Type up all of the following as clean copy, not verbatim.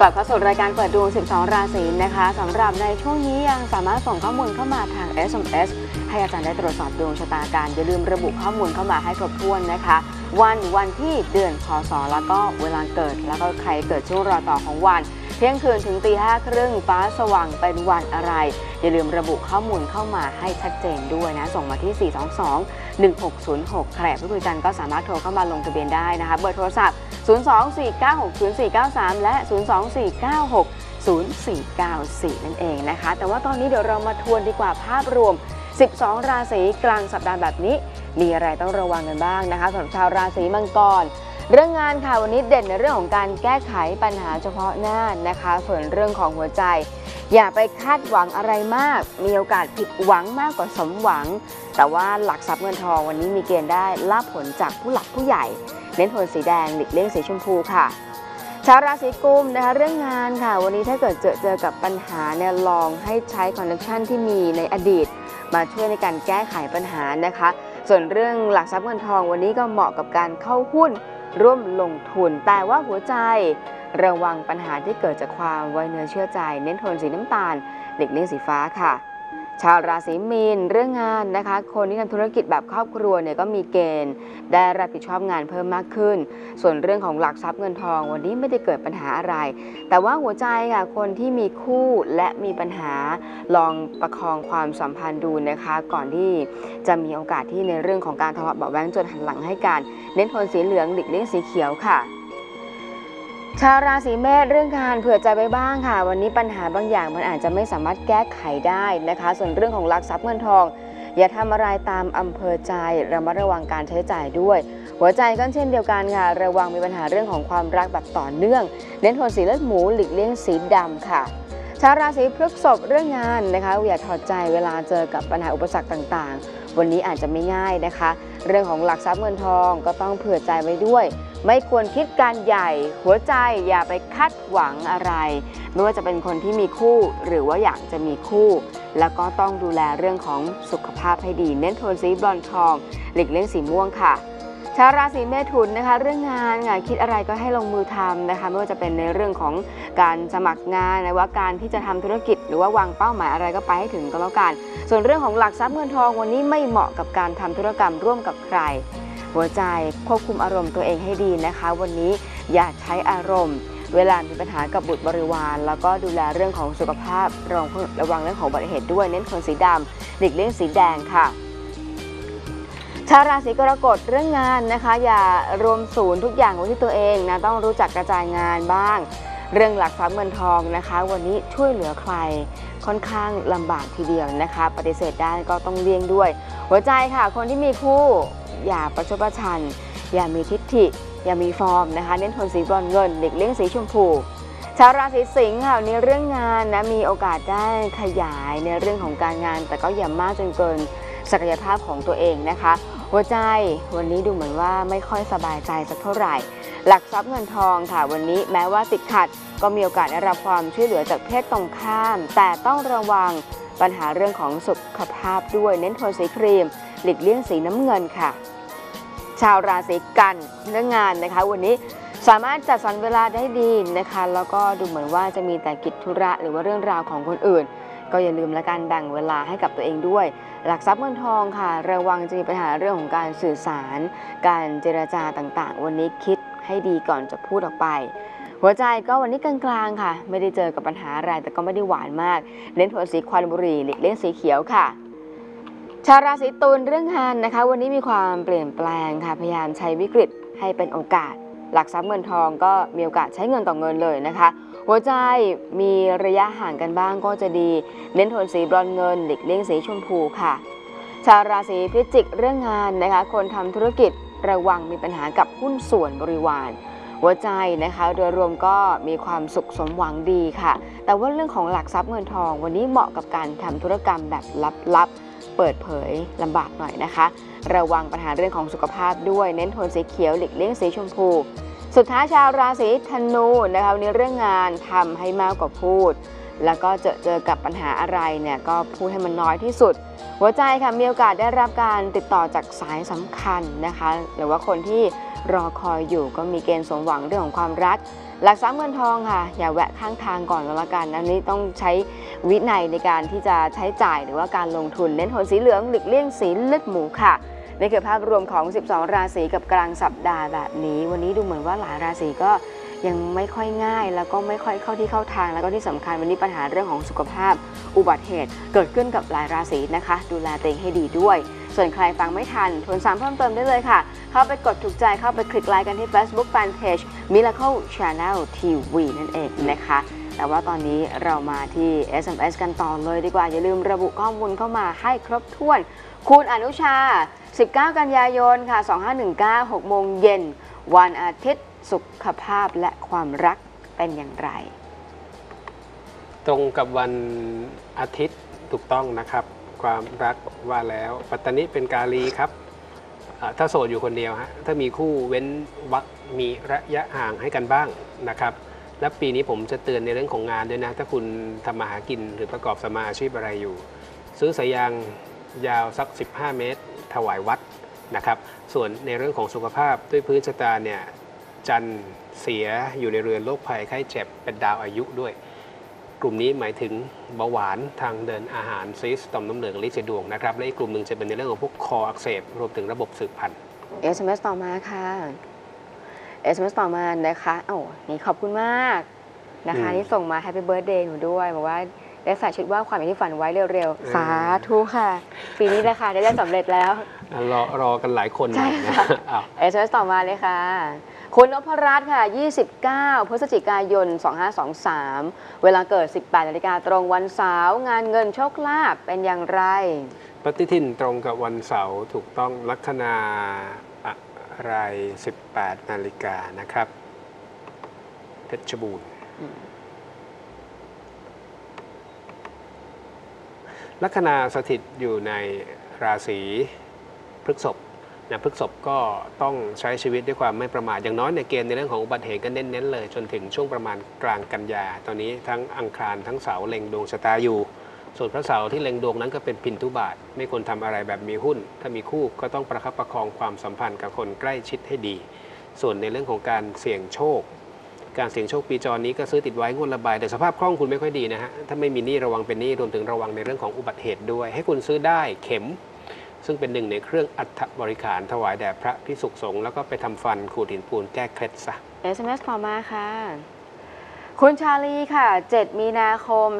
กลับเข้าสู่รายการเปิดดวง 12 ราศีนะคะสำหรับในช่วงนี้ยังสามารถส่งข้อมูลเข้ามาทาง SMS ให้อาจารย์ได้ตรวจสอบดวงชะตาการอย่าลืมระบุข้อมูลเข้ามาให้ครบถ้วนนะคะวันที่เดือนพศแล้วก็เวลาเกิดแล้วก็ใครเกิดช่วงรอยต่อของวันเที่ยงคืนถึงตี 5:30ฟ้าสว่างเป็นวันอะไรอย่าลืมระบุข้อมูลเข้ามาให้ชัดเจนด้วยนะส่งมาที่ 422-1606 ใครผู้คุยกันก็สามารถโทรเข้ามาลงทะเบียนได้นะคะเบอร์โทรศัพท์ 024960493 และ 024960494 นั่นเองนะคะแต่ว่าตอนนี้เดี๋ยวเรามาทวนดีกว่าภาพรวม12 ราศีกลางสัปดาห์แบบนี้มีอะไรต้องระวังกันบ้างนะคะสำหรับชาวราศีมังกรเรื่องงานค่ะวันนี้เด่นในเรื่องของการแก้ไขปัญหาเฉพาะหน้านะคะส่วนเรื่องของหัวใจอย่าไปคาดหวังอะไรมากมีโอกาสผิดหวังมากกว่าสมหวังแต่ว่าหลักทรัพย์เงินทองวันนี้มีเกณฑ์ได้ลาภผลจากผู้หลักผู้ใหญ่เน้นโทนสีแดงหลีกเลี่ยงสีชมพูค่ะชาวราศีกุมนะคะเรื่องงานค่ะวันนี้ถ้าเกิดเจอกับปัญหาเนี่ยลองให้ใช้คอนเนคชั่นที่มีในอดีตมาช่วยในการแก้ไขปัญหานะคะส่วนเรื่องหลักทรัพย์เงินทองวันนี้ก็เหมาะกับการเข้าหุ้นร่วมลงทุนแต่ว่าหัวใจระวังปัญหาที่เกิดจากความไว้เนื้อเชื่อใจเน้นโทนสีน้ำตาลหลีกเลี่ยงสีฟ้าค่ะชาวราศีมีนเรื่องงานนะคะคนที่ทำธุรกิจแบบครอบครัวเนี่ยก็มีเกณฑ์ได้รับผิดชอบงานเพิ่มมากขึ้นส่วนเรื่องของหลักทรัพย์เงินทองวันนี้ไม่ได้เกิดปัญหาอะไรแต่ว่าหัวใจค่ะคนที่มีคู่และมีปัญหาลองประคองความสัมพันธ์ดูนะคะก่อนที่จะมีโอกาสที่ในเรื่องของการทะเลาะเบาะแว้งจนหันหลังให้กันเน้นโทนสีเหลืองหลีกเลี่ยงสีเขียวค่ะชาวราศีเมษเรื่องการเผื่อใจไว้บ้างค่ะวันนี้ปัญหาบางอย่างมันอาจจะไม่สามารถแก้ไขได้นะคะส่วนเรื่องของหลักทรัพย์เงินทองอย่าทำอะไรตามอำเภอใจระมัดระวังการใช้จ่ายด้วยหัวใจก็เช่นเดียวกันค่ะระวังมีปัญหาเรื่องของความรักแบบต่อเนื่องเน้นโทนสีเลือดหมูหลีกเลี่ยงสีดำค่ะชาวราศีพฤษภเรื่องงานนะคะอย่าถอดใจเวลาเจอกับปัญหาอุปสรรคต่างๆวันนี้อาจจะไม่ง่ายนะคะเรื่องของหลักทรัพย์เงินทองก็ต้องเผื่อใจไว้ด้วยไม่ควรคิดการใหญ่หัวใจอย่าไปคาดหวังอะไรไม่ว่าจะเป็นคนที่มีคู่หรือว่าอยากจะมีคู่แล้วก็ต้องดูแลเรื่องของสุขภาพให้ดีเน้นโทนสีบรอนซ์ทองหลีกเลี่ยงสีม่วงค่ะชาวราศีเมถุนนะคะเรื่องงานคิดอะไรก็ให้ลงมือทำนะคะไม่ว่าจะเป็นในเรื่องของการสมัครงานในว่าการที่จะทำธุรกิจหรือว่าวางเป้าหมายอะไรก็ไปให้ถึงก็แล้วกันส่วนเรื่องของหลักทรัพย์เงินทองวันนี้ไม่เหมาะกับการทำธุรกรรมร่วมกับใครหัวใจควบคุมอารมณ์ตัวเองให้ดีนะคะวันนี้อย่าใช้อารมณ์เวลามีปัญหากับบุตรบริวารแล้วก็ดูแลเรื่องของสุขภาพระวังเรื่องของอุบัติเหตุด้วยเน้นโทนสีดำหลีกเลี่ยงสีแดงค่ะชาวราศีกรกฎเรื่องงานนะคะอย่ารวมศูนย์ทุกอย่างไว้ที่ตัวเองนะต้องรู้จักกระจายงานบ้างเรื่องหลักทรัพย์เงินทองนะคะวันนี้ช่วยเหลือใครค่อนข้างลำบากทีเดียวนะคะปฏิเสธได้ก็ต้องเลี่ยงด้วยหัวใจค่ะคนที่มีคู่อย่าประชดประชันอย่ามีทิฐิอย่ามีฟอร์มนะคะเน้นโทนสีบรอนซ์เงินหลีกเลี่ยงสีชมพูชาวราศีสิงห์ค่ะในเรื่องงานนะมีโอกาสได้ขยายในเรื่องของการงานแต่ก็อย่ามากจนเกินศักยภาพของตัวเองนะคะหัวใจวันนี้ดูเหมือนว่าไม่ค่อยสบายใจสักเท่าไหร่หลักทรัพย์เงินทองค่ะวันนี้แม้ว่าติดขัดก็มีโอกาสได้รับความช่วยเหลือจากเพศตรงข้ามแต่ต้องระวังปัญหาเรื่องของสุขภาพด้วยเน้นโทนสีครีมหลีกเลี่ยงสีน้ำเงินค่ะชาวราศีกันเรื่องงานนะคะวันนี้สามารถจัดสรรเวลาได้ดีนะคะแล้วก็ดูเหมือนว่าจะมีแต่กิจธุระหรือว่าเรื่องราวของคนอื่นก็อย่าลืมละกันแบ่งเวลาให้กับตัวเองด้วยหลักทรัพย์เงินทองค่ะระวังจะมีปัญหาเรื่องของการสื่อสารการเจรจาต่างๆวันนี้คิดให้ดีก่อนจะพูดออกไปหัวใจก็วันนี้กลางๆค่ะไม่ได้เจอกับปัญหาอะไรแต่ก็ไม่ได้หวานมากเน้นโทนสีควันบุหรี่หลีกเลี่ยงสีเขียวค่ะชาวราศีตุลเรื่องงานนะคะวันนี้มีความเปลี่ยนแปลงค่ะพยายามใช้วิกฤตให้เป็นโอกาสหลักทรัพย์เงินทองก็มีโอกาสใช้เงินต่อเงินเลยนะคะหัวใจมีระยะห่างกันบ้างก็จะดีเน้นโทนสีบรอนซ์เงินหลีกเลี่ยงสีชมพูค่ะชาวราศีพิจิกเรื่องงานนะคะคนทำธุรกิจระวังมีปัญหากับหุ้นส่วนบริวารหัวใจนะคะโดยรวมก็มีความสุขสมหวังดีค่ะแต่ว่าเรื่องของหลักทรัพย์เงินทองวันนี้เหมาะกับการทำธุรกรรมแบบลับๆเปิดเผยลำบากหน่อยนะคะระวังปัญหาเรื่องของสุขภาพด้วยเน้นโทนสีเขียวหลีกเลี่ยงสีชมพูสุดท้ายชาวราศีธนูนะคะวันนี้เรื่องงานทำให้มากกว่าพูดแล้วก็เจอกับปัญหาอะไรเนี่ยก็พูดให้มันน้อยที่สุดหัวใจค่ะมีโอกาสได้รับการติดต่อจากสายสำคัญนะคะหรือว่าคนที่รอคอยอยู่ก็มีเกณฑ์สมหวังเรื่องของความรักหลักทรัพย์เงินทองค่ะอย่าแวะข้างทางก่อนก็แล้วกันอันนี้ต้องใช้วินัยในการที่จะใช้จ่ายหรือว่าการลงทุนเน้นโทนสีเหลืองหลีกเลี่ยงสีเลือดหมูค่ะนี่คือภาพรวมของ12ราศีกับกลางสัปดาห์แบบนี้วันนี้ดูเหมือนว่าหลายราศีก็ยังไม่ค่อยง่ายแล้วก็ไม่ค่อยเข้าที่เข้าทางแล้วก็ที่สำคัญวันนี้ปัญหาเรื่องของสุขภาพอุบัติเหตุเกิดขึ้นกับหลายราศีนะคะดูแลตัวเองให้ดีด้วยส่วนใครฟังไม่ทันทวนซ้ำเพิ่มเติมได้เลยค่ะเข้าไปกดถูกใจเข้าไปคลิกไลค์กันที่ Facebook Fanpage Miracle Channel TV นั่นเองนะคะแต่ว่าตอนนี้เรามาที่ SMS กันต่อเลยดีกว่าอย่าลืมระบุข้อมูลเข้ามาให้ครบถ้วนคุณอนุชา19 กันยายนค่ะ2519 6 โมงเย็นวันอาทิตย์สุขภาพและความรักเป็นอย่างไรตรงกับวันอาทิตย์ถูกต้องนะครับความรักว่าแล้วปัตตานีเป็นกาลีครับถ้าโสดอยู่คนเดียวฮะถ้ามีคู่เว้นวรรคมีระยะห่างให้กันบ้างนะครับและปีนี้ผมจะเตือนในเรื่องของงานด้วยนะถ้าคุณทำมาหากินหรือประกอบสมาอาชีพอะไรอยู่ซื้อสายยางยาวสัก15 เมตรถวายวัดนะครับส่วนในเรื่องของสุขภาพด้วยพื้นชะตาเนี่ยจันทร์เสียอยู่ในเรือนโรคภัยไข้เจ็บเป็นดาวอายุด้วยกลุ่มนี้หมายถึงเบาหวานทางเดินอาหารซีสต่อมน้ำเหลืองลิ้นจี่ดวงนะครับและอีกกลุ่มหนึ่งจะเป็นในเรื่องของพวกคออักเสบรวมถึงระบบสืบพันธุ์ SMS ต่อมาค่ะ SMS ต่อมานะคะนี่ขอบคุณมากนะคะนี่ส่งมา Happy Birthday หนูด้วยบอกว่าได้ใส่ชุดว่าความอย่างที่ฝันไว้เร็วๆสาธุค่ะปีนี้นะคะได้สำเร็จแล้วรอกันหลายคนใช่ค่ะSMS ต่อมาเลยค่ะคุณนพรัตน์ค่ะ29 พฤศจิกายน 2523 เวลาเกิด 18 นาฬิกาตรงวันเสาร์งานเงินโชคลาภเป็นอย่างไรปฏิทินตรงกับวันเสาร์ถูกต้องลัคนาอะไร18 นาฬิกานะครับเพชรบูรณ์ลัคนาสถิตอยู่ในราศีพฤษภพฤษภก็ต้องใช้ชีวิตด้วยความไม่ประมาทอย่างน้อยในเกณฑ์ในเรื่องของอุบัติเหตุก็เน้นๆเลยจนถึงช่วงประมาณกลางกันยาตอนนี้ทั้งอังคารทั้งเสาร์เล็งดวงชะตาอยู่ส่วนพระเสาร์ที่เล็งดวงนั้นก็เป็นพินทุบาทไม่ควรทำอะไรแบบมีหุ้นถ้ามีคู่ก็ต้องประคับประคองความสัมพันธ์กับคนใกล้ชิดให้ดีส่วนในเรื่องของการเสี่ยงโชคการเสี่ยงโชคปีจรนี้ก็ซื้อติดไว้งวดละใบแต่สภาพคล่องคุณไม่ค่อยดีนะฮะถ้าไม่มีหนี้ระวังเป็นหนี้รวมถึงระวังในเรื่องของอุบัติเหตุด้วยให้คุณซื้อได้เข็มซึ่งเป็นหนึ่งในเครื่องอัฐบริขารถวายแด่พระภิกษุสงฆ์แล้วก็ไปทำฟันขูดหินปูนแก้เคล็ดซะ SMS ต่อมาค่ะคุณชาลีค่ะ7 มีนาคม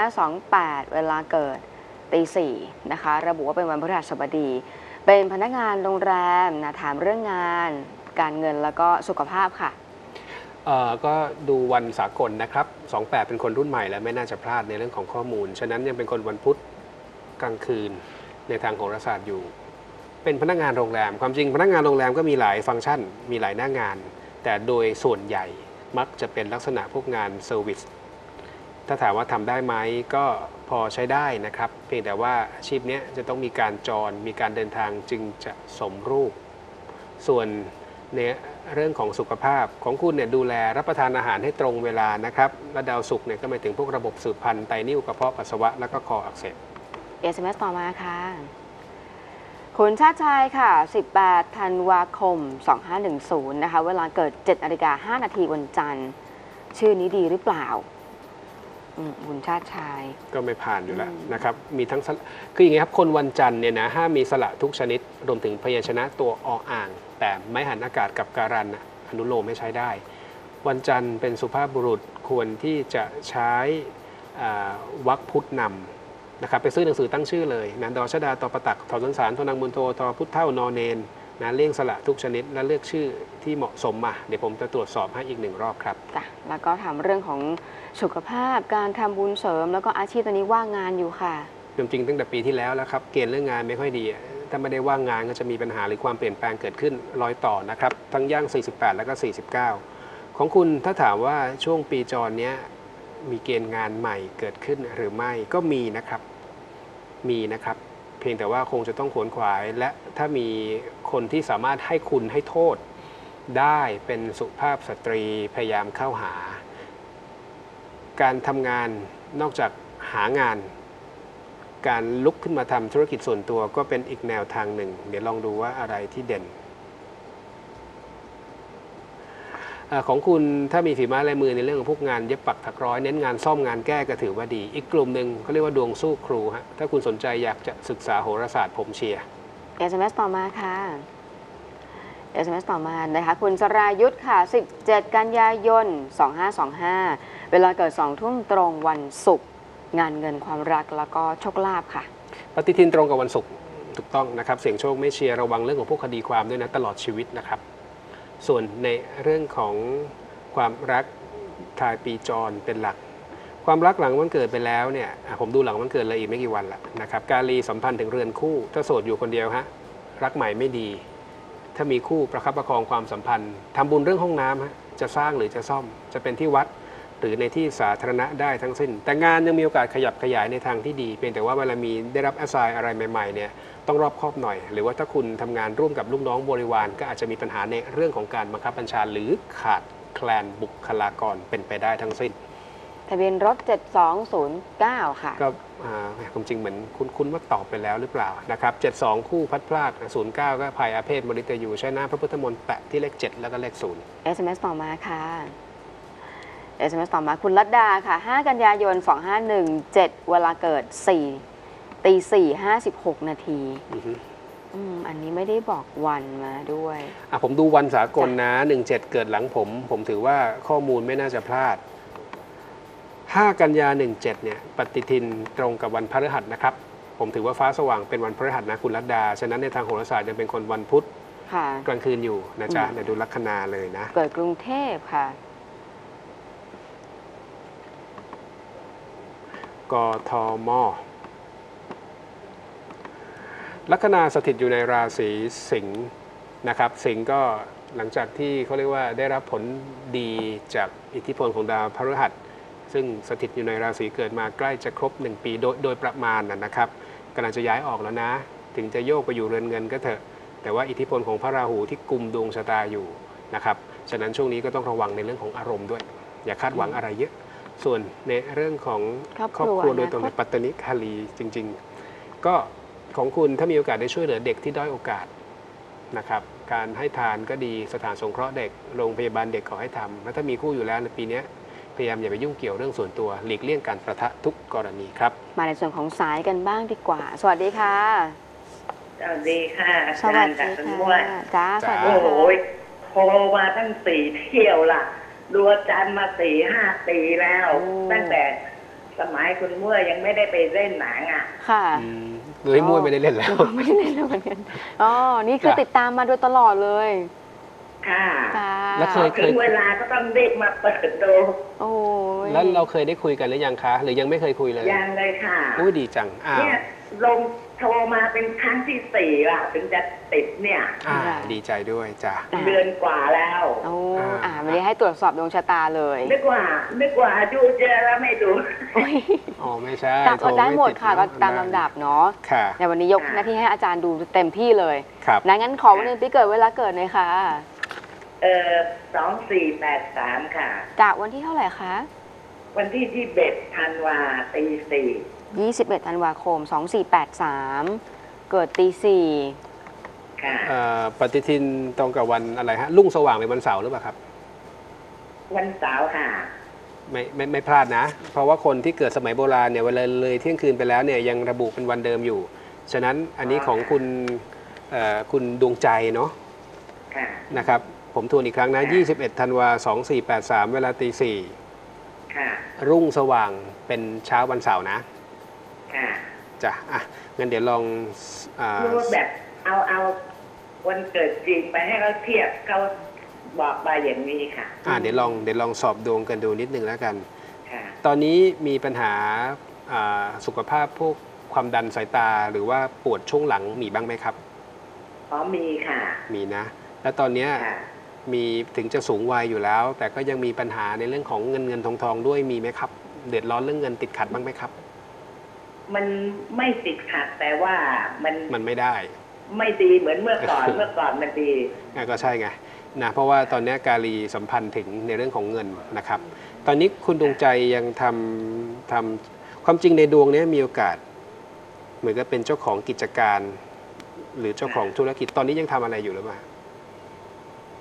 2528 เวลาเกิดตี 4นะคะระบุว่าเป็นวันพฤหัสบดีเป็นพนักงานโรงแรมนะถามเรื่องงานการเงินแล้วก็สุขภาพค่ะก็ดูวันสากลนะครับ28เป็นคนรุ่นใหม่แล้วไม่น่าจะพลาดในเรื่องของข้อมูลฉะนั้นยังเป็นคนวันพุธกลางคืนในทางโหราศาสตร์อยู่เป็นพนักงานโรงแรมความจริงพนักงานโรงแรมก็มีหลายฟังก์ชันมีหลายหน้างานแต่โดยส่วนใหญ่มักจะเป็นลักษณะพวกงานเซอร์วิสถ้าถามว่าทำได้ไหมก็พอใช้ได้นะครับเพียงแต่ว่าอาชีพนี้จะต้องมีการจรมีการเดินทางจึงจะสมรูปส่วนในเรื่องของสุขภาพของคุณเนี่ยดูแลรับประทานอาหารให้ตรงเวลานะครับและดาวศุกร์เนี่ยก็หมายถึงพวกระบบสืบพันธุ์ไตนิ่วกระเพาะปัสสาวะแล้วก็คออักเสบ SMS ต่อมาค่ะคุณชาติชายค่ะ18 ธันวาคม 2510 นะคะเวลาเกิด 7:05 นาทีวันจันทร์ชื่อนี้ดีหรือเปล่าคุณชาติชายก็ไม่ผ่านอยู่แล้วนะครับมีทั้งคืออย่างนี้ครับคนวันจันทร์เนี่ยนะห้ามมีสระทุกชนิดรวมถึงพยัญชนะตัวออ่างแต่ไม่หันอากาศกับการันอนุโลมไม่ใช้ได้วันจันทร์เป็นสุภาพบุรุษควรที่จะใช้วรรคพุทธนำนะครับไปซื้อหนังสือตั้งชื่อเลยนะดอชดาตอประตักทอสันสารทอนังมุนโททอพุทธเท่านอเนนนะเลี่ยงสละทุกชนิดและเลือกชื่อที่เหมาะสมมาเดี๋ยวผมจะตรวจสอบให้อีก1 รอบครับจ้ะแล้วก็ถามเรื่องของสุขภาพการทำบุญเสริมแล้วก็อาชีพตอนนี้ว่างงานอยู่ค่ะจริงๆตั้งแต่ปีที่แล้วครับเกณฑ์เรื่องงานไม่ค่อยดีถ้าไม่ได้ว่างงานก็จะมีปัญหาหรือความเปลี่ยนแปลงเกิดขึ้นรอยต่อนะครับทั้งย่าง48แล้วก็49ของคุณถ้าถามว่าช่วงปีจรนี้มีเกณฑ์งานใหม่เกิดขึ้นหรือไม่ก็มีนะครับเพียงแต่ว่าคงจะต้องขวนขวายและถ้ามีคนที่สามารถให้คุณให้โทษได้เป็นสุภาพสตรีพยายามเข้าหาการทำงานนอกจากหางานการลุกขึ้นมาทำธุรกิจส่วนตัวก็เป็นอีกแนวทางหนึ่งเดี๋ยวลองดูว่าอะไรที่เด่นของคุณถ้ามีฝีไม้ลายมือในเรื่องของพวกงานเย็บปักถักร้อยเน้นงานซ่อมงานแก้ก็ถือว่าดีอีกกลุ่มหนึ่งเขาเรียกว่าดวงสู้ครูฮะถ้าคุณสนใจอยากจะศึกษาโหราศาสตร์ผมเชียร์ SMS ต่อมาค่ะ SMS ต่อมานะคะคุณสรายุทธค่ะ17 กันยายน 2525 เวลาเกิด2 ทุ่มตรงวันศุกร์งานเงินความรักแล้วก็โชคลาภค่ะปฏิทินตรงกับวันศุกร์ถูกต้องนะครับเสี่ยงโชคไม่เชียร์ระวังเรื่องของพวกคดีความด้วยนะตลอดชีวิตนะครับส่วนในเรื่องของความรักทายปีจรเป็นหลักความรักหลังวันเกิดไปแล้วเนี่ยผมดูหลังวันเกิดเลยอีกไม่กี่วันละนะครับกาลีสัมพันธ์ถึงเรือนคู่ถ้าโสดอยู่คนเดียวฮะรักใหม่ไม่ดีถ้ามีคู่ประคับประคองความสัมพันธ์ทำบุญเรื่องห้องน้ำฮะจะสร้างหรือจะซ่อมจะเป็นที่วัดหรือในที่สาธารณะได้ทั้งสิ้นแต่งานยังมีโอกาสขยับขยายในทางที่ดีเพียงแต่ว่าเวลามีได้รับแอสไซน์อะไรใหม่ๆเนี่ยต้องรอบคอบหน่อยหรือว่าถ้าคุณทำงานร่วมกับลูกน้องบริวารก็อาจจะมีปัญหาในเรื่องของการบังคับบัญชาหรือขาดแคลนบุคลากรเป็นไปได้ทั้งสิ้นทะเบียนรถ 7209 ค่ะก็ความจริงเหมือนคุ้นว่าตอบไปแล้วหรือเปล่านะครับ72คู่พัดพลาด09ก็ภัยอาเพศมฤตยูใช้หน้าพระพุทธมนต์แปะที่เลข7แล้วก็เลข0 SMS ต่อมาค่ะ SMS ต่อมาคุณรัตดาค่ะ5 กันยายน 2517 เวลาเกิด4 ตี 4:56 นาทีอันนี้ไม่ได้บอกวันมาด้วยผมดูวันสากลนะ17เกิดหลังผมถือว่าข้อมูลไม่น่าจะพลาด5 กันยา17เนี่ยปฏิทินตรงกับวันพฤหัสนะครับผมถือว่าฟ้าสว่างเป็นวันพฤหัสนะคุณรัตดาฉะนั้นในทางโหราศาสตร์ยังเป็นคนวันพุธกลางคืนอยู่นะจ๊ะเดี๋ยวดูลัคนาเลยนะเกิดกรุงเทพค่ะกทมลัคนาสถิตอยู่ในราศีสิงห์นะครับสิงห์ก็หลังจากที่เขาเรียกว่าได้รับผลดีจากอิทธิพลของดาวพฤหัสซึ่งสถิตอยู่ในราศีเกิดมาใกล้จะครบ1 ปีโดยประมาณนะครับกำลังจะย้ายออกแล้วนะถึงจะโยกไปอยู่เรือนเงินก็เถอะแต่ว่าอิทธิพลของพระราหูที่กุมดวงชะตาอยู่นะครับฉะนั้นช่วงนี้ก็ต้องระวังในเรื่องของอารมณ์ด้วยอย่าคาดหวังอะไรเยอะส่วนในเรื่องของครอบครัวโดยตรงในปัตตนิคาลีจริงๆก็ของคุณถ้ามีโอกาสได้ช่วยเหลือเด็กที่ด้อยโอกาสนะครับการให้ทานก็ดีสถานสงเคราะห์เด็กโรงพยาบาลเด็กขอให้ทำแล้วถ้ามีคู่อยู่แล้วในปีนี้พยายามอย่าไปยุ่งเกี่ยวเรื่องส่วนตัวหลีกเลี่ยงการประทะทุกกรณีครับมาในส่วนของสายกันบ้างดีกว่าสวัสดีค่ะสวัสดีค่ะสวัสดีค่ะจ้าสวัสดีโอ้โหโทรมาตั้ง4 เที่ยวล่ะดูอาจารย์มา4-5 ปีแล้วตั้งแต่สมัยคุณมั่วยังไม่ได้ไปเล่นหนังค่ะเลยมั่วไม่ได้เล่นแล้วไม่ได้เล่นแล้วเหมือนกันนี่คือติดตามมาโดยตลอดเลยค่ะแล้วเคยถึงเวลาก็ต้องเด็กมาเปิดดูแล้วเราเคยได้คุยกันหรือยังคะหรือยังไม่เคยคุยเลยยังเลยค่ะดีจังเนี่ยลงโทรมาเป็นครั้งที่4ล่ะถึงจะติดเนี่ยดีใจด้วยจ้ะเดือนกว่าแล้วไม่ได้ให้ตรวจสอบดวงชะตาเลยนึกว่าดูเจอแล้วไม่ดูไม่ใช่ได้หมดค่ะก็ตามลำดับเนาะในวันนี้ยกหน้าที่ให้อาจารย์ดูเต็มที่เลยงั้นขอวันนี้ปีเกิดเวลาเกิดเลยค่ะ 2483ค่ะจากวันที่เท่าไหร่คะวันที่21 ธันวาตี 4 21 ธันวาคม 2483 เกิดตี 4 ค่ะปฏิทินตรงกับวันอะไรฮะรุ่งสว่างเป็นวันเสาร์หรือเปล่าครับวันเสาร์ค่ะไม่พลาดนะเพราะว่าคนที่เกิดสมัยโบราณเนี่ยเวลาเลยเที่ยงคืนไปแล้วเนี่ยยังระบุเป็นวันเดิมอยู่ฉะนั้นอันนี้ของคุณดวงใจเนาะนะครับผมทวนอีกครั้งนะ21 ธันวา2483 เวลาตี 4รุ่งสว่างเป็นเช้าวันเสาร์นะจ้ะงั้นเดี๋ยวลองแบบเอาวันเกิดจริงไปให้เขาเทียบเขาบอกมาอย่างนี้ค่ะเดี๋ยวลองสอบดวงกันดูนิดนึงแล้วกันตอนนี้มีปัญหาสุขภาพพวกความดันสายตาหรือว่าปวดช่วงหลังมีบ้างไหมครับมีค่ะมีนะแล้วตอนนี้มีถึงจะสูงวัยอยู่แล้วแต่ก็ยังมีปัญหาในเรื่องของเงินทองด้วยมีไหมครับเดือดร้อนเรื่องเงินติดขัดบ้างไหมครับมันไม่ติดขัดแต่ว่ามันไม่ได้ไม่ดีเหมือนเมื่อก่อนมันดีก็ใช่ไงนะเพราะว่าตอนนี้กาลีสัมพันธ์ถึงในเรื่องของเงินนะครับตอนนี้คุณดวงใจยังทำความจริงในดวงนี้มีโอกาสเหมือนกับเป็นเจ้าของกิจการหรือเจ้าของธุรกิจตอนนี้ยังทำอะไรอยู่หรือเปล่า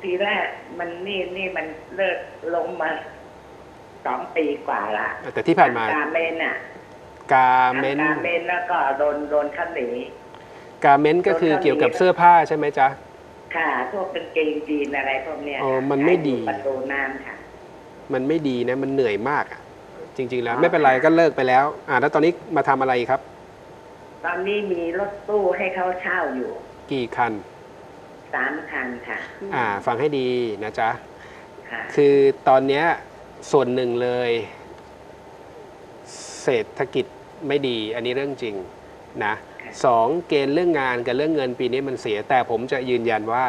ทีแรกมันนี่มันเลิกลงมา2 ปีกว่าละแต่ที่ผ่านมากาเมนอ่ะกาเมนกาเมนแล้วก็โดนขับหนีกาเมนก็คือเกี่ยวกับเสื้อผ้าใช่ไหมจ๊ะค่ะพวกเป็นเกงจีนอะไรพวกเนี้ยอ๋อมันไม่ดีขายอยู่ประตูน้ำค่ะมันไม่ดีนะมันเหนื่อยมากอะจริง ๆ แล้วไม่เป็นไรก็เลิกไปแล้วแล้วตอนนี้มาทำอะไรครับตอนนี้มีรถตู้ให้เขาเช่าอยู่กี่คัน 3 คันค่ะฟังให้ดีนะจ๊ะค่ะคือตอนเนี้ยส่วนหนึ่งเลย เศรษฐกิจไม่ดีอันนี้เรื่องจริงนะสองเกณฑ์เรื่องงานกับเรื่องเงินปีนี้มันเสีย แต่ผมจะยืนยันว่า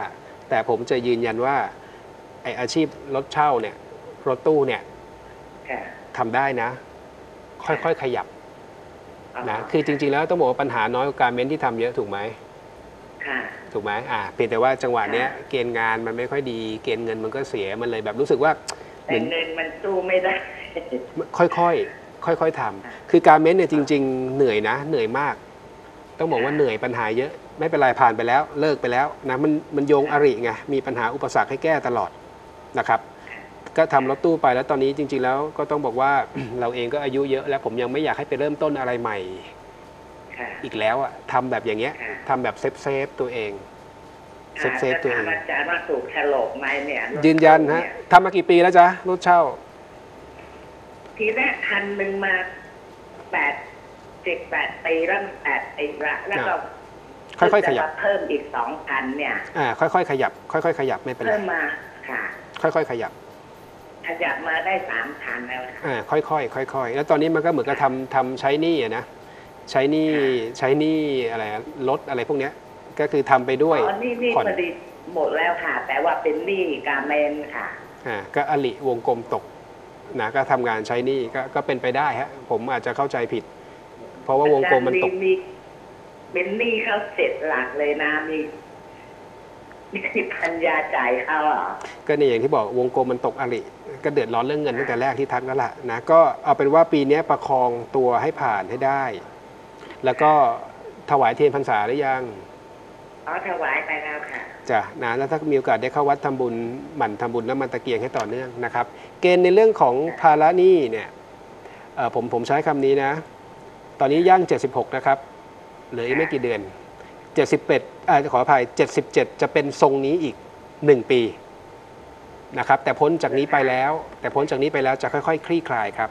ไออาชีพรถเช่าเนี่ยรถตู้เนี่ยค่ะทำได้นะ ค่อยๆขยับนะคือจริงๆแล้วต้องบอกว่าปัญหาน้อยกว่าการเม้นที่ทำเยอะถูกไหมค่ะถูกไหมเพียงแต่ว่าจังหวะเนี้ยเกณฑ์งานมันไม่ค่อยดี เกณฑ์เงินมันก็เสียมันเลยแบบรู้สึกว่าเหแต่มือนเงินมันสู้ไม่ได้ค่อยๆทำคือการเม้นเนี่ยจริง ๆ เหนื่อยนะเหนื่อยมาก ต้องบอกว่าเหนื่อยปัญหาเยอะไม่เป็นไรผ่านไปแล้วเลิกไปแล้วนะมันโยงอริไงมีปัญหาอุปสรรคให้แก้ตลอดนะครับ ก็ทำรถตู้ไปแล้วตอนนี้จริง ๆ แล้วก็ต้องบอกว่า เราเองก็อายุเยอะแล้วผมยังไม่อยากให้ไปเริ่มต้นอะไรใหม่ค่ะอีกแล้วทำแบบอย่างเงี้ยทำแบบเซฟตัวเองเซฟตัวเองอาจารย์ว่าถูกฉลกไหมเนี่ยยืนยันฮะทำมากี่ปีแล้วจ๊ะรถเช่าทีแรกคันหนึ่งมา7-8 ปีแล้ว8 ปีละแล้วก็ค่อยๆขยับจะมาเพิ่มอีก2 คันเนี่ยค่อยๆขยับค่อยๆขยับไม่เป็นไรเพิ่มมาค่ะค่อยๆขยับขยับมาได้3 คันแล้วค่ะค่อยๆแล้วตอนนี้มันก็เหมือนกับทำใช้หนี้นะใช้หนี้อะไรรถอะไรพวกเนี้ยก็คือทำไปด้วยอ๋อนี่ผ่อนพอดีหมดแล้วค่ะ แต่ว่าเป็นหนี้กาเมนค่ะก็อลิวงกลมตกนะก็ทำงานใช้หนี้ก็เป็นไปได้ฮะผมอาจจะเข้าใจผิด เพราะว่าวงกลมมันตกมีเป็นหนี้เขา7 หลักเลยนะมีพันยาจ่ายเขาอ่ะก็เนี่ยอย่างที่บอกวงกลมมันตกอริก็เดือดร้อนเรื่องเงินตั้งแต่แรกที่ทักแล้วล่ะนะก็เอาเป็นว่าปีนี้ประคองตัวให้ผ่านให้ได้ แล้วก็ถวายเทียนพรรษาหรือยังอ๋อถวายไปแล้วค่ะจ้ะนะแล้วถ้ามีโอกาสได้เข้าวัดทำบุญหมั่นทำบุญน้ำมันตะเกียงให้ต่อเนื่องนะครับเกณฑ์ในเรื่องของภาระหนี้เนี่ยผมใช้คำนี้นะตอนนี้ย่าง76นะครับเหลืออีกไม่กี่เดือน71ขออภัย77จะเป็นทรงนี้อีก1 ปีนะครับแต่พ้นจากนี้ไปแล้วจะค่อยๆคลี่คลายครับ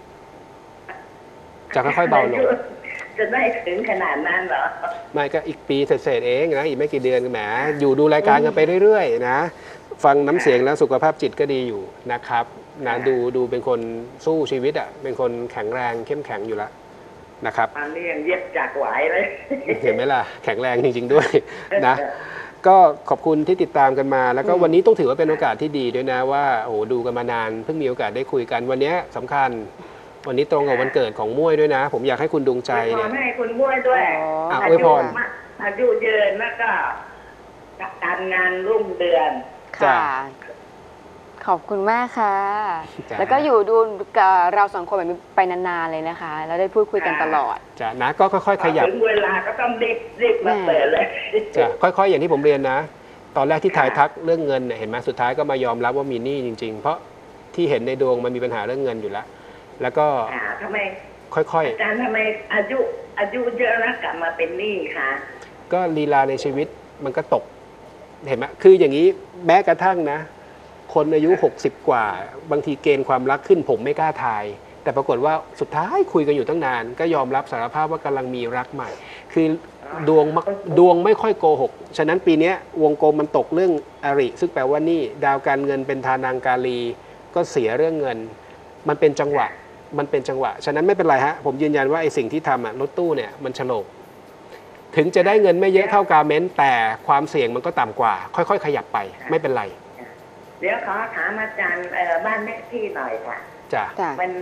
จะค่อยๆเบาลงจะได้ถึงขนาดนั้นเหรอไม่ก็อีกปีเศษๆเองนะอีกไม่กี่เดือนแหมอยู่ดูรายการกันไปเรื่อยๆนะฟังน้ำเสียงแล้วสุขภาพจิตก็ดีอยู่นะครับนะดูเป็นคนสู้ชีวิตเป็นคนแข็งแรงเข้มแข็งอยู่แล้วนะครับอันนี้ยังเย็บจากไหวเลยเห็นไหมล่ะแข็งแรงจริงๆด้วยนะก็ขอบคุณที่ติดตามกันมา แล้วก็วันนี้ต้องถือว่าเป็นโอกาสที่ดีด้วยนะว่าโอ้โหดูกันมานานเพิ่งมีโอกาสได้คุยกันวันนี้สำคัญวันนี้ตรงกับวันเกิดของมุ้ยด้วยนะ ผมอยากให้คุณดวงใจขอเนี่ยให้คุณบ้วยด้วยอวยพรอายุยืนแล้วก็การงานรุ่งเรืองค่ะ ขอบคุณมากค่ะจ้ะแล้วก็อยู่ดูกับเรา2 คนแบบนี้ไปนานๆเลยนะคะ แล้วได้พูดคุยกันตลอดจ้ะนะก็ค่อยๆขยับถึงเวลาก็ต้องรีบมาเปิดเลยจ้ะค่อยๆอย่างที่ผมเรียนนะ ตอนแรกที่ถ่ายทักเรื่องเงินเนี่ยเห็นไหมสุดท้ายก็มายอมรับว่ามีหนี้จริง ๆ เพราะที่เห็นในดวงมันมีปัญหาเรื่องเงินอยู่แล้ว แล้วก็ทำไมค่อยอาจารย์ทำไมอายุเยอะแล้วกลับมาเป็นหนี้คะๆก็ลีลาในชีวิตมันก็ตกเห็นไหมคืออย่างนี้แม้กระทั่งนะ คนอายุ60 กว่าบางทีเกณฑ์ความรักขึ้นผมไม่กล้าทาย แต่ปรากฏว่าสุดท้ายคุยกันอยู่ตั้งนาน ก็ยอมรับสารภาพว่ากำลังมีรักใหม่ คือดวงไม่ค่อยโกหก ฉะนั้นปีนี้วงกลมมันตกเรื่องอริซึ่งแปลว่านี่ดาวการเงินเป็นทานังกาลีก็เสียเรื่องเงิน มันเป็นจังหวะฉะนั้นไม่เป็นไรฮะผมยืนยันว่าไอ้สิ่งที่ทำรถตู้เนี่ยมันฉลกถึงจะได้เงินไม่เยอะเท่ากาเมนต์แต่ความเสี่ยงมันก็ต่ำกว่า ค่อยๆขยับไปไม่เป็นไรเดี๋ยวขอถามอาจารย์บ้านเลขที่หน่อยค่ะจ้ะจ้ะมัน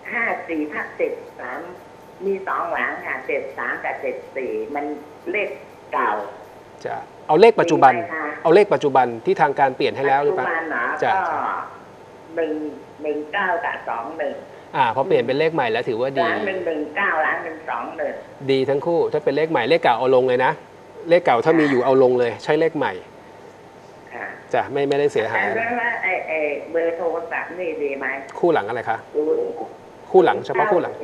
54/73มี2 หลังค่ะ73กับ74มันเลขเก่าจะเอาเลขปัจจุบันมีไหมคะเอาเลขปัจจุบันที่ทางการเปลี่ยนให้แล้วหรือเปล่าปัจจุบันเหรอจ้ะก็119กับ21 พอเปลี่ยนเป็นเลขใหม่แล้วถือว่าหดีลัง119หลัง121 ดีทั้งคู่ถ้าเป็นเลขใหม่เลขเก่าเอาลงเลยนะเลขเก่าถ้ามีอยู่เอาลงเลยใช้เลขใหม่ค่ะจ้ะไม่ได้เสียหายอะไรแล้วไอ้เบอร์โทรศัพท์นี่ดีไหมคู่หลังอะไรคะคู่หลังเฉพาะคู่หลัง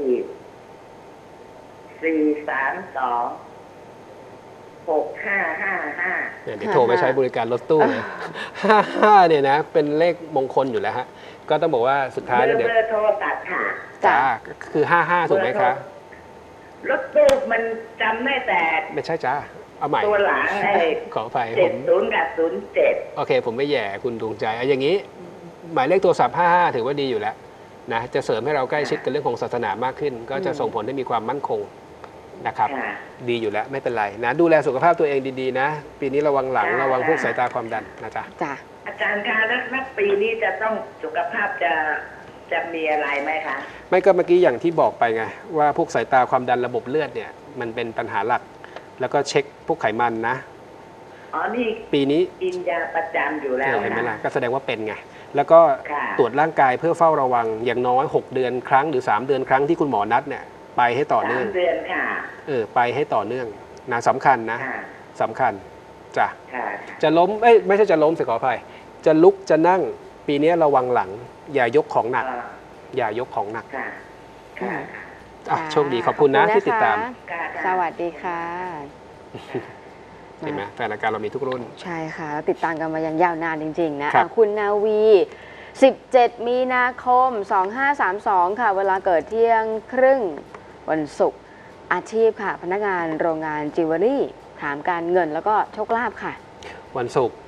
432-6555 เนี่ยเดี๋ยวโทรไปใช้บริการรถตู้เลย55เนี่ยนะเป็นเลขมงคลอยู่แล้วฮะก็ต้องบอกว่าสุดท้ายแล้วเดี๋ยวเบอร์โทรศัพท์ค่ะจ้าคือ55ถูกไหมคะรถตู้มันจำได้แต่ไม่ใช่จ้าเอาใหม่ตัวหลังไอ้ขออภัยผม 70กับ07 โอเคผมไม่แย่คุณดวงใจเอาอย่างนี้ หมายเลขโทรศัพท์55ถือว่าดีอยู่แล้วนะจะเสริมให้เราใกล้ชิดกับเรื่องของศาสนามากขึ้น ก็จะส่งผลให้มีความมั่นคงนะครับค่ะดีอยู่แล้วไม่เป็นไรนะดูแลสุขภาพตัวเองดีๆนะปีนี้ระวังหลังค่ะระวังพวกสายตาความดันนะจ๊ะจ้ะอาจารย์คะแล้วปีนี้จะต้องสุขภาพจะมีอะไรไหมคะไม่ก็เมื่อกี้อย่างที่บอกไปไงว่าพวกสายตาความดันระบบเลือดเนี่ยมันเป็นปัญหาหลัก แล้วก็เช็คพวกไขมันนะอ๋อนี่ปีนี้กินยาประจำอยู่แล้วเห็นไหมล่ะนะก็แสดงว่าเป็นไงแล้วก็ค่ะตรวจร่างกายเพื่อเฝ้าระวังอย่างน้อย6เดือนครั้งหรือ3เดือนครั้งที่คุณหมอนัดเนี่ยไปให้ต่อเนื่อง 3 เดือนค่ะไปให้ต่อเนื่องนะสำคัญนะค่ะสำคัญจ้ะค่ะจะล้มไม่ใช่จะล้มสิขออภัยจะลุกจะนั่งปีนี้ระวังหลัง อย่ายกของหนัก อย่ายกของหนักค่ะค่ะโชคดีขอบคุณนะที่ติดตามค่ะสวัสดีค่ะเห็นไหมแฟนรายการเรามีทุกรุ่นใช่ค่ะแล้วติดตามกันมาอย่างยาวนานจริงๆนะครับ คุณนาวี 17 มีนาคม 2532 ค่ะ เวลาเกิดเที่ยงครึ่งวันศุกร์อาชีพค่ะ พนักงานโรงงานจิวเวลรี่ถามการเงินแล้วก็โชคลาภค่ะวันศุกร์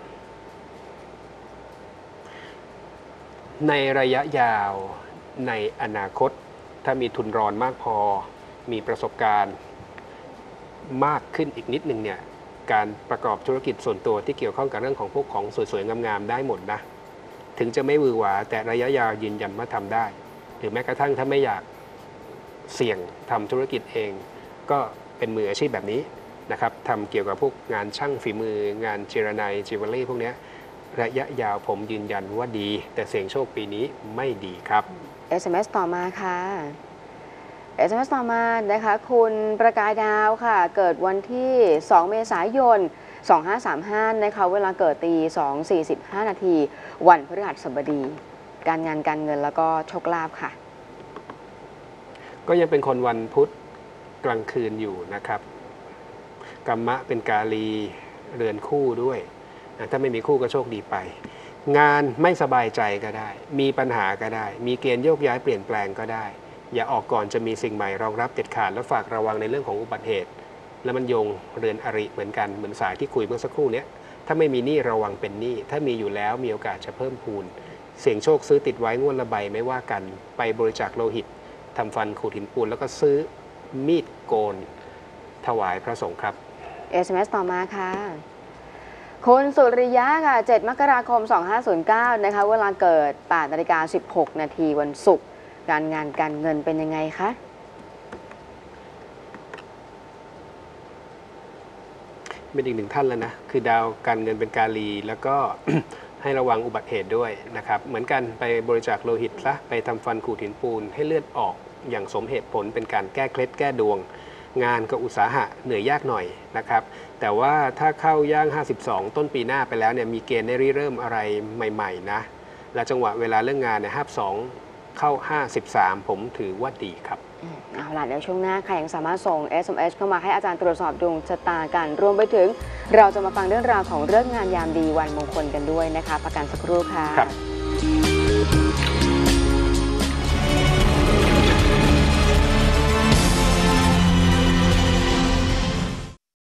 ในระยะยาวในอนาคต ถ้ามีทุนรอนมากพอ มีประสบการณ์มากขึ้นอีกนิดนึงเนี่ยการประกอบธุรกิจส่วนตัวที่เกี่ยวข้องกับเรื่องของพวกของสวยๆงามๆได้หมดนะถึงจะไม่หวือหวาแต่ระยะยาวยืนยันว่าทำได้ หรือแม้กระทั่งถ้าไม่อยากเสี่ยงทำธุรกิจเอง ก็เป็นมืออาชีพแบบนี้นะครับทำเกี่ยวกับพวกงานช่างฝีมืองานเจรไนจิวเวลรี่พวกนี้ระยะยาวผมยืนยันว่าดี แต่เสี่ยงโชคปีนี้ไม่ดีครับ SMS ต่อมาค่ะ SMS ต่อมานะคะคุณประกายดาวค่ะ เกิดวันที่ 2 เมษายน 2535 นะคะเวลาเกิดตี 2:45 นาทีวันพฤหัสบดี การงานการเงินแล้วก็โชคลาภค่ะก็ยังเป็นคนวันพุธกลางคืนอยู่นะครับกัมมะเป็นกาลีเรือนคู่ด้วยนะถ้าไม่มีคู่ก็โชคดีไป งานไม่สบายใจก็ได้ มีปัญหาก็ได้ มีเกณฑ์โยกย้ายเปลี่ยนแปลงก็ได้ อย่าออกก่อนจะมีสิ่งใหม่รองรับเด็ดขาดและฝากระวังในเรื่องของอุบัติเหตุ และมันโยงเรือนอริเหมือนกันเหมือนสายที่คุยเมื่อสักครู่นี้ถ้าไม่มีหนี้ระวังเป็นหนี้ถ้ามีอยู่แล้วมีโอกาสจะเพิ่มพูนเสี่ยงโชคซื้อติดไว้งวดละใบไม่ว่ากันไปบริจาคโลหิตทำฟันขูดหินปูนแล้วก็ซื้อมีดโกนถวายพระสงฆ์ครับ SMS ต่อมาค่ะ คุณสุริยะค่ะ 7 มกราคม 2509 นะคะ เวลาเกิด 8:16 นาทีวันศุกร์ การงานการเงินเป็นยังไงคะเป็นอีกหนึ่งท่านแล้วนะ คือดาวการเงินเป็นกาลี แล้วก็ ให้ระวังอุบัติเหตุด้วยนะครับ เหมือนกันไปบริจาคโลหิตซะไปทำฟันขูดหินปูนให้เลือดออกอย่างสมเหตุผลเป็นการแก้เคล็ดแก้ดวง งานก็อุตสาหะเหนื่อยยากหน่อยนะครับ แต่ว่าถ้าเข้าย่าง 52 ต้นปีหน้าไปแล้วเนี่ยมีเกณฑ์ได้ริเริ่มอะไรใหม่ๆนะ และจังหวะเวลาเรื่องงานเนี่ย52 เข้า 53 ผมถือว่าดีครับเอาล่ะเดี๋ยวช่วงหน้าใครยังสามารถส่ง SMS เข้ามาให้อาจารย์ตรวจสอบดวงชะตากัน รวมไปถึงเราจะมาฟังเรื่องราวของเรื่องงานยามดีวันมงคลกันด้วยนะคะ ประกันสักครู่ค่ะครับ